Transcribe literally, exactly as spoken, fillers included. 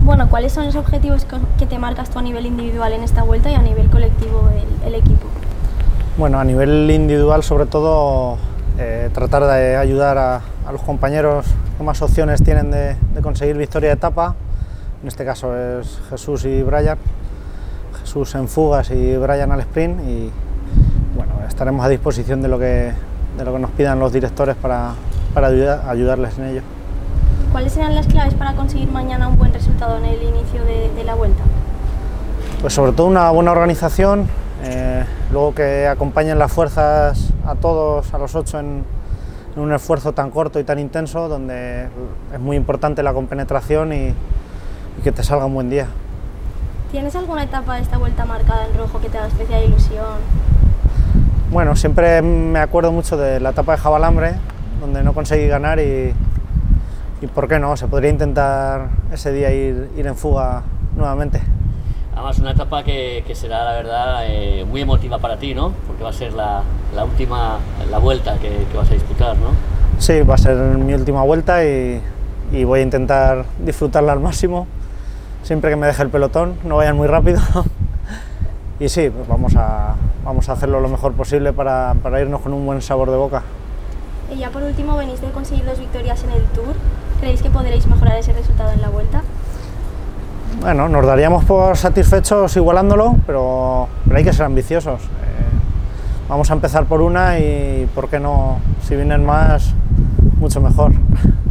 Bueno, ¿cuáles son los objetivos que te marcas tú a nivel individual en esta vuelta y a nivel colectivo el, el equipo? Bueno, a nivel individual sobre todo eh, tratar de ayudar a, a los compañeros que más opciones tienen de, de conseguir victoria de etapa. En este caso es Jesús y Brian, Jesús en fugas y Brian al sprint, y bueno, estaremos a disposición de lo que, de lo que nos pidan los directores para, para ayudar, ayudarles en ello. ¿Cuáles serán las claves para conseguir mañana un buen resultado en el inicio de, de la vuelta? Pues sobre todo una buena organización, eh, luego que acompañen las fuerzas a todos, a los ocho, en, en un esfuerzo tan corto y tan intenso, donde es muy importante la compenetración y, y que te salga un buen día. ¿Tienes alguna etapa de esta vuelta marcada en rojo que te haga especial ilusión? Bueno, siempre me acuerdo mucho de la etapa de Javalambre, donde no conseguí ganar y, y por qué no, se podría intentar ese día ir, ir en fuga nuevamente. Además, una etapa que, que será, la verdad, eh, muy emotiva para ti, ¿no? Porque va a ser la, la última, la vuelta que, que vas a disputar, ¿no? Sí, va a ser mi última vuelta y, y voy a intentar disfrutarla al máximo, siempre que me deje el pelotón, no vayan muy rápido. Y sí, pues vamos a, vamos a hacerlo lo mejor posible para, para irnos con un buen sabor de boca. Y ya por último, venís de conseguir dos victorias en el Tour. ¿Creéis que podréis mejorar ese resultado en la vuelta? Bueno, nos daríamos por satisfechos igualándolo, pero, pero hay que ser ambiciosos. Eh, vamos a empezar por una y, ¿por qué no? Si vienen más, mucho mejor.